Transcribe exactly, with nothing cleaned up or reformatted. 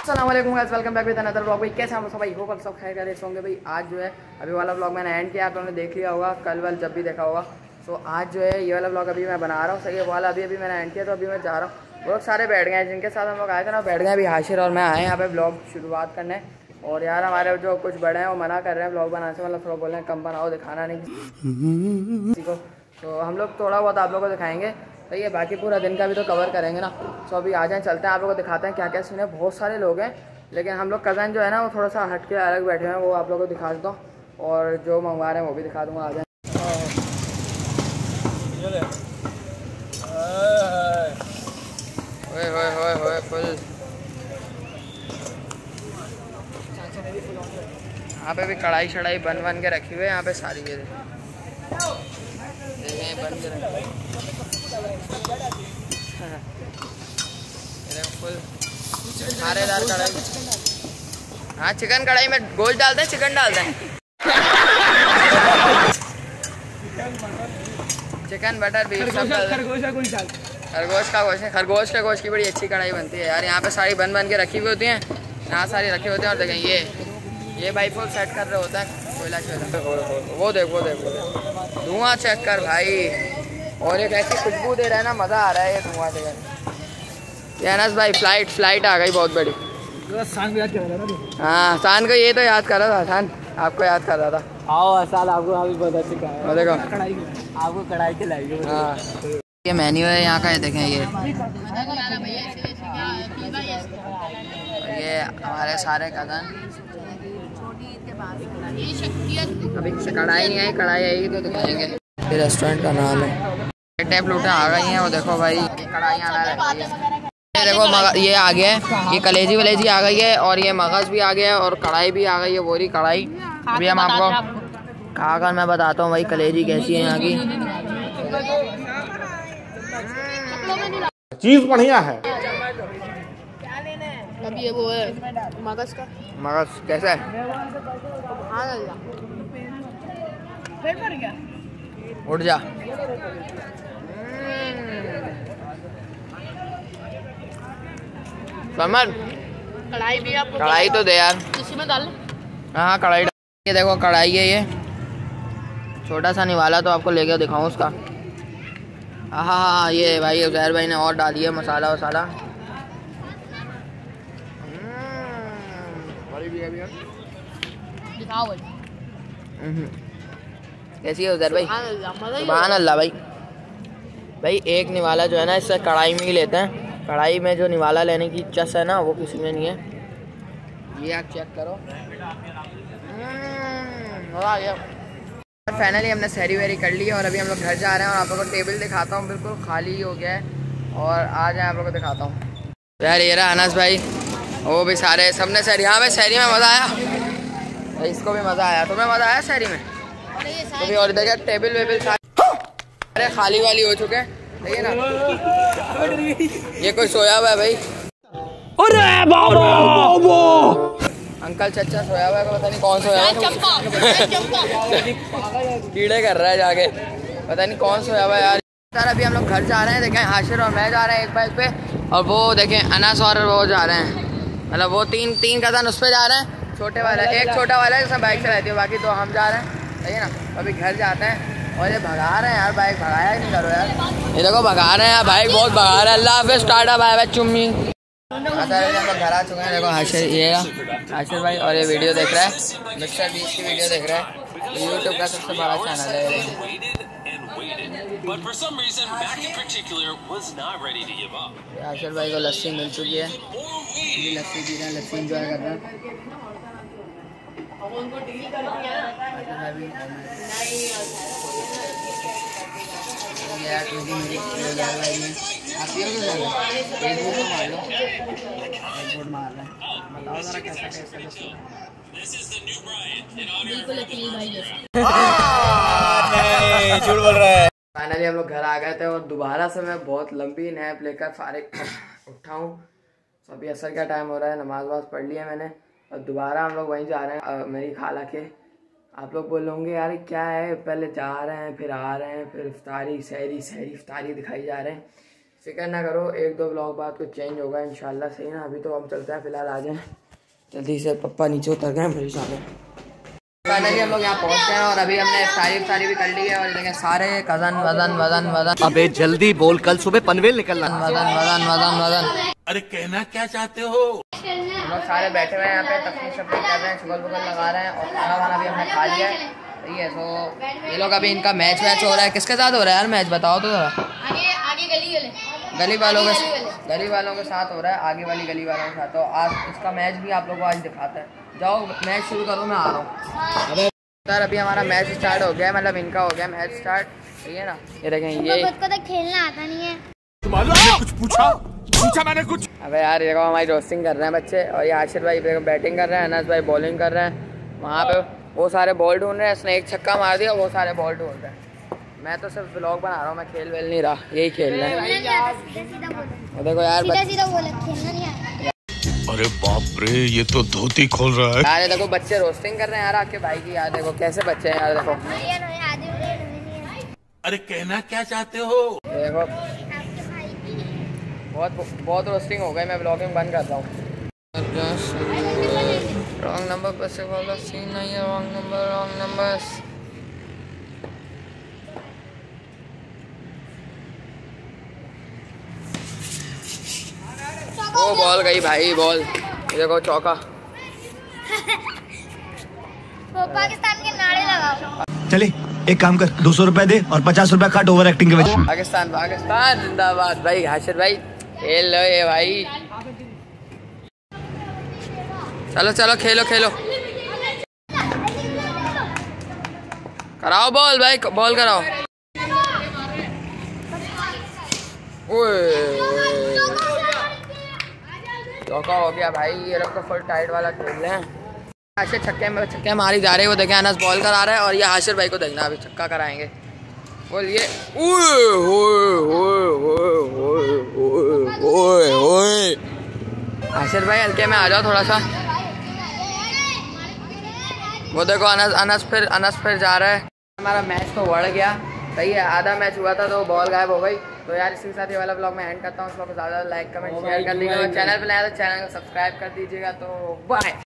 अस्सलाम वालेकुम guys, welcome back with another vlog. भाई कैसे हम सब भाई होप सब खैर कर रहे होंगे। भाई आज जो है अभी वाला व्लॉग मैंने एंड किया, आप लोगों ने देख लिया होगा, कल वाल जब भी देखा होगा। सो आज जो है ये वाला व्लॉग अभी मैं बना रहा हूँ। सही है, वाला अभी अभी मैंने एंड किया, तो अभी मैं जा रहा हूँ। वो लोग सारे बैठ गए हैं जिनके साथ हम लोग आए थे ना, बैठ गए। अभी हाशिर और मैं आए यहाँ पे ब्लॉग शुरुआत करने। और यार हमारे जो कुछ बड़े हैं वो मना कर रहे हैं ब्लॉग बनाने से, मतलब थोड़ा बोल रहे हैं कम बनाओ, दिखाना नहीं किसी को। तो हम लोग थोड़ा बहुत आप लोगों को दिखाएंगे। सही है, बाकी पूरा दिन का भी तो कवर करेंगे ना। तो अभी आ जाएं, चलते हैं, आप लोगों को दिखाते हैं क्या क्या सीन है। बहुत सारे लोग हैं, लेकिन हम लोग कज़न जो है ना वो थोड़ा सा हट के अलग बैठे हैं, वो आप लोगों को दिखा देता हूँ। और जो मंगवा रहे हैं वो भी दिखा दूँगा। आ जाए। ओए होए होए होए फुल। यहाँ पे भी कढ़ाई शढ़ाई बन बन के रखी हुई है यहाँ पे सारी। ये देखें बन के रखी फुल खारेदार कढ़ाई। हाँ, चिकन कढ़ाई में गोश्त डालते हैं, चिकन डालते हैं, चिकन बटर बीफ सब डालते हैं। खरगोश का गोश्त है, खरगोश के गोश्त की बड़ी अच्छी कढ़ाई बनती है यार। यहाँ पे सारी बन बन के रखी हुई होती हैं, यहाँ सारी रखे होते हैं। और देखें ये ये भाई फुल सेट कर रहे होता है कोयला शोयला। वो देख वो देख वो देख धुआं चेक कर भाई। और एक ऐसी खुशबू दे रहा है ना, मज़ा आ रहा है ये धुआं देकर। अनस भाई फ्लाइट फ्लाइट आ गई बहुत बड़ी। शान को याद कर रहा था ना। हाँ, शान को ये तो याद कर रहा था, शान आपको याद कर रहा था। आओ साल आपको अभी बहुत अच्छी कढ़ाई, देखो कढ़ाई आपको कढ़ाई खिलाएगी। हाँ, ये मेन्यू है यहाँ का, ये देखें। ये ये हमारे सारे कज़न। अभी कढ़ाई नहीं आई, कढ़ाई आएगी तो दिखाएंगे। ये रेस्टोरेंट का नाम है। टेप लूटा आ गई हैं वो देखो भाई, कढ़ाई आना रहती है। ये देखो मग ये आ गया है, ये कलेजी वलेजी आ गई है, और ये मगज भी आ गया है, और कढ़ाई भी आ गई है, वो रही कढ़ाई। अभी हम आपको खा कर मैं बताता हूँ भाई कलेजी कैसी है यहाँ की। चीज बढ़िया है। अभी ये वो है मगज का। मगज कैसा है? उठ जा। समझ, कढ़ाई भी आपको कढ़ाई तो दे यार, इसी में डाल। हाँ कढ़ाई। ये देखो कढ़ाई है, ये छोटा सा निवाला तो आपको लेके दिखाऊं उसका। हाँ हाँ हाँ, ये भाई उजैर भाई ने और डाली है मसाला वसाला। दिखाओ भाई कैसी है उजैर भाई? सुभान अल्लाह भाई। भाई एक निवाला जो है ना, इससे कढ़ाई में ही लेते हैं। कढ़ाई में जो निवाला लेने की चस है ना, वो किसी में नहीं है। ये आप चेक करो। आ गया। फाइनली हमने सहरी वेरी कर ली है, और अभी हम लोग घर जा रहे हैं। और आप लोगों को टेबल दिखाता हूँ, बिल्कुल खाली हो गया है। और आज आप लोगों को दिखाता हूँ यार, ये रहा अनस भाई, वो भी सारे सबने सहरी। हाँ भाई सहरी में मज़ा आया भाई, इसको भी मज़ा आया। तुम्हें मज़ा आया सहरी में? तो भी और देखिए टेबल वेबल सारे खाली वाली हो चुके हैं, सही है ना। ये कोई सोया हुआ है भाई। अरे बाबा, अंकल चचा सोया हुआ है, पता नहीं कौन सोया हुआ है। कीड़े कर रहा है जाके, पता नहीं कौन सोया हुआ है यार। यार अभी हम लोग घर जा रहे हैं, देखें हाशिर और मैं जा रहे हैं एक बाइक पे, और वो देखें अनस और वो जा रहे हैं, मतलब वो तीन तीन कज़न उस पर जा रहे हैं। छोटे वाला एक छोटा वाला है जिसमें बाइक चलाती है, बाकी तो हम जा रहे हैं, सही है ना। अभी घर जाते हैं। और ये भगा रहे हैं यार, बाइक भगाया ही नहीं करो यार। ये देखो भगा रहे हैं यार, बाइक बहुत भगा रहे हैं। अल्लाह हाफिज़, टाटा बाय बाय चुम्मी। हम लोग घर आ चुके हैं। देखो हाशिर, ये हाशिर भाई, और ये वीडियो देख रहा है, मिस्टर बीस की वीडियो देख रहा है। यूट्यूब का सबसे बड़ा चैनल है। हाशिर भाई को लस्सी मिल चुकी है, लस्सी पी रहे हैं, लस्सी इंजॉय कर रहे हैं। झूठ बोल रहा है। फाइनली हम लोग घर आ गए थे, और दोबारा से मैं बहुत लंबी नैप लेकर फारिग उठा हूँ। तो अभी असर का टाइम हो रहा है, नमाज वाज पढ़ लिया मैंने, और दोबारा हम लोग वहीं जा रहे हैं मेरी खाला के। आप लोग बोल होंगे यार क्या है, पहले जा रहे हैं फिर आ रहे हैं, फिर इफ्तारी सहरी सहरी इफ्तारी दिखाई जा रहे हैं। फिक्र ना करो, एक दो ब्लॉग बाद कुछ चेंज होगा इंशाल्लाह, सही ना। अभी तो हम चलते हैं, फिलहाल आ जाएं जल्दी से। पप्पा नीचे उतर गए मेरे सामने। फाइनली हम लोग यहाँ पहुँच गए हैं और अभी हमने सारी सारी भी कर ली है। और देखें सारे कजन वजन वजन वजन। अबे जल्दी बोल, कल सुबह पनवेल निकलना। वजन वजन वजन वजन। अरे कहना क्या चाहते हो? हम लोग सारे बैठे हुए हैं यहाँ पे, तफरीह शफरीह कर रहे हैं, शुगल बुगल लगा रहे हैं। और खाना वाना भी हमने खा लिया है, सही है। तो ये लोग अभी इनका मैच वैच हो रहा है। किसके साथ हो रहा है यार मैच, बताओ तो जरा। आगे आगे गली वाले गली वालों के गली वालों के साथ हो रहा है, आगे वाली गली वालों के साथ। तो आज इसका मैच भी आप लोगों को आज दिखाता है। जाओ मैच शुरू करो, मैं आ रहा हूँ सर। अभी हमारा मैच स्टार्ट हो गया है, मतलब इनका हो गया मैच स्टार्ट, ठीक है ना। ये देखें, ये खुद को तो खेलना आता नहीं है। तुम्हारा कुछ पूछा पूछा मैंने कुछ। अबे यार देखो हमारी रोस्टिंग कर रहे हैं बच्चे। और ये आशिर भाई बैटिंग कर रहे हैं, अनस भाई बॉलिंग कर रहे हैं। वहाँ पे वो सारे बॉल ढूंढ रहे हैं, उसने एक छक्का मार दिया, वो सारे बॉल ढूंढ रहे हैं। मैं तो सिर्फ ब्लॉग बना रहा हूँ, मैं खेल वेल नहीं रहा, यही खेल रहे हैं। देखो यार सीधा सीधा बोला, खेलना नहीं आता। अरे बाप रे, ये तो धोती खोल रहा है यार। देखो बच्चे रोस्टिंग कर रहे हैं यार आपके भाई की। यार देखो कैसे बच्चे हैं यार, देखो अरे कहना क्या चाहते हो? देखो बहुत बहुत रोस्टिंग हो गई, मैं ब्लॉगिंग बंद कर रहा हूँ। रॉन्ग नंबर पर से वाला सीन नहीं है, रॉन्ग नंबर रॉन्ग नंबर। वो बॉल गई भाई, बॉल देखो चौका। वो पाकिस्तान के नारे लगाओ। चले एक काम कर, दो सौ रुपए दे और पचास रुपए काट ओवर एक्टिंग के वजह। पाकिस्तान पाकिस्तान जिंदाबाद भाई। हाशिर भाई खेल लो ये भाई, चलो चलो खेलो खेलो, कराओ बॉल भाई, बॉल कराओ। चौका हो गया भाई। ये लोग तो फुल टाइट वाला खेल रहे हैं। हाशिर छक्के में छक्के मारी जा रहे हैं, वो देखें अनस बॉल करा रहा है। और ये हाशिर भाई को देखना, अभी छक्का कराएंगे। बोलिए हाशिर भाई हल्के में आ जाओ थोड़ा सा। वो देखो अनस अनस फिर अनस फिर जा रहा है। हमारा मैच तो बढ़ गया, सही है। आधा मैच हुआ था तो बॉल गायब हो गई। तो यार इसी के साथ ये वाला ब्लॉग मैं एंड करता हूँ। उसको ज़्यादा लाइक कमेंट शेयर कर दीजिएगा। चैनल पर नया तो चैनल को सब्सक्राइब कर दीजिएगा। तो बाय।